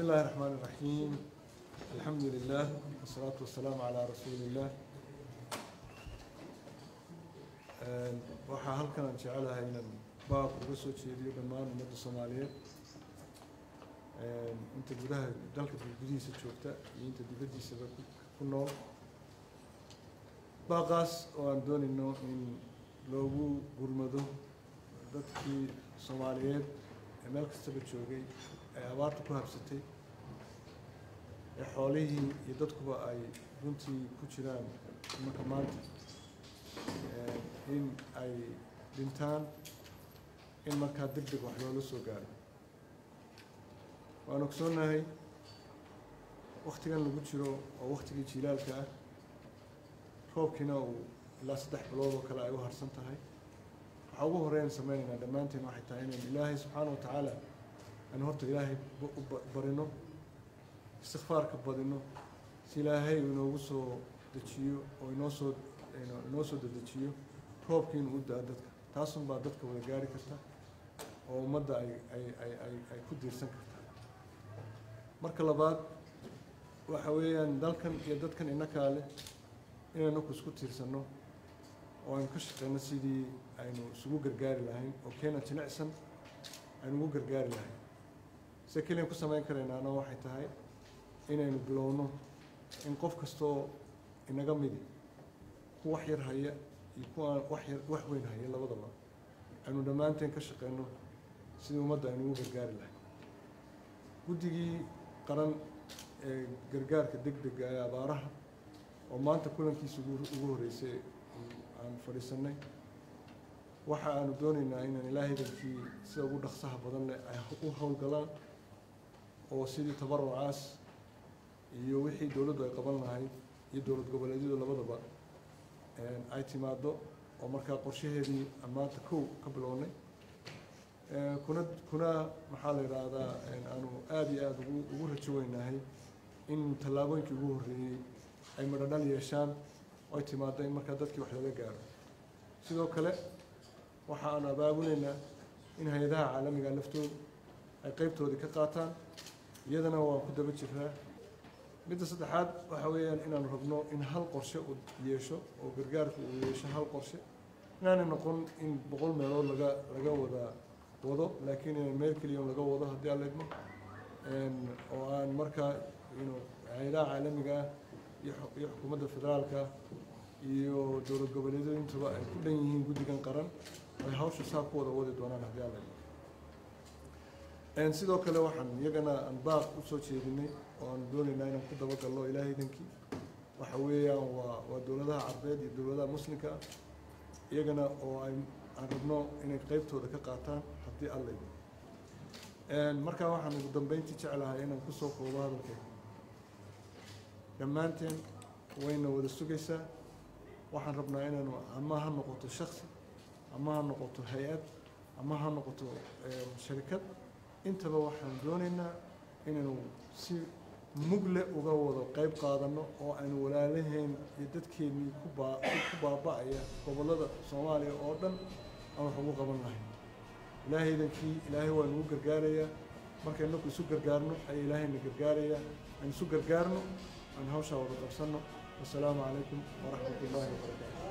الله الرحمن الرحيم. الحمد لله والصلاة والسلام على رسول الله. waxaa halkan aan jecelahay inaan baaq uga soo jeediyo dhammaan ummadda Soomaaliyeed inta gudaha dalka gudihiisa joogta iyo inta dibaddiisaba ku nool. baaqaas oo aan doonayno in loogu gurmado dadkii Soomaaliyeed ee meel kastaba joogay ee abaarta ku habsatay ee xoolihii iyo dadkuba ay runtii ku jiraan marka maanta in ay dhintaan in markaa degdeg wax loola soo gaaro. waan ogsoonahay waqtigan lagu jiro oo waqtigii jilaalka ah, roobkiina uu ilaa 3 bilood oo kale ay u harsan tahay. waxaa ugu horeyn sameynayna dhammaanteen waxay tahay inaan ilaahay subxaanahu wa tacaala aan horta ilaahay barino, istikfaarka badino, si ilaahay inoogu soo dejiyo oo inoo soo dedejiyo roobkii inuu u daa dadka. taasun baa dadka wada gaari karta oo ummadda ay ku diirsan karta. marka labaad waxa weeyaan dalkan iyo dadkan innakaa leh inaynu isku tiirsanno oo aynu ka shaqeyno sidii aynu isugu gargaari lahayn oo keena jilicsan aynu ugu gargaari lahayn. se keliyan ku samayn karaynaana waxay tahay inaynu bilowno in qof kastoo inaga midi ku wax yar haya iyo kuwa wax weyn haya labadaba aynu dhammaanteen ka shaqeyno sidii ummadda aynu ugu gargaari lahayn. guddigii qaran ee gargaarka degdega ee abaaraha oo maanta kulankiisa ugu horeysay aan fadhiisanay, waxa aanu doonaynaa inaan ilaahaydankii sida ugu dhaqsaha badan leh ay u howlgalaan oo sidii tabarucaas iyo wixii dowladdu ay qaban lahayd iyo dowlad goboleedyadu labadaba ay timaado oo markaa qorshaheedii aan maanta kow ka bilownay. kuna maxaa la yidhaahdaa aanu aada iyo aada ugu rajo weynahay in tallaabooyinkii ugu horreeyey ay madhadhal yeeshaan oo ay timaado in markaa dadkii wax laga gaaro. sidoo kale waxa aanu abaabuleynaa in hay-adaha caalamiga laftooda ay qeybtoodii ka qaataan, iyadana waan ku daba jiraa. midda saddexaad waxa weeyaan inaanu rabno in hal qorshe uu yeesho oo gargaarku uu yeesho hal qorshe, inaanay noqon in 100 meelood laga wado laakiin in meel keliya laga wado haddii aan leedno oo aan markaa hay-adaha caalamiga iyo xukuumadda federaalka iyo dowlad goboleedyadu intuba ay ku dhan yihiin guddigan qaran ay hawsha saa ku wada wadi doonaan haddii aan leedno. sidoo kale waxaan iyagana aan baaq u soo jeedinay oo aan doonaynaa inaan ku dabagalno ilaahaydankii waxa weeyaan waa dowladaha carbeed iyo dowladaha muslimka ah, iyagana oo aan rabno inay qeybtooda ka qaataan haddii alla idmo. markaa waxaan ugu dambeyntii jeclahay inaan kusoo koobo hadalkayga. dhammaanteen wayna wada sugaysaa. waxaan rabnaa inaanu ama ha noqoto shaksi, ama ha noqoto hay-ad, ama ha noqoto sharikad, intaba waxaan doonaynaa inaynu si mugle uga wada qayb qaadano oo aynu walaalaheen iyo dadkeennii ku baaba'aya gobollada Soomaaliya oo dhan aan wax ugu qaban lahayn. ilaahaydankii ilaahay waa nagu gargaarayaa. markaynu isu gargaarno ayaa ilaahayna gargaarayaa. aan isu gargaarno, aan hawshaa wada qabsanno. wassalaamu calaykum waraxmatullaahi wabarakaatu.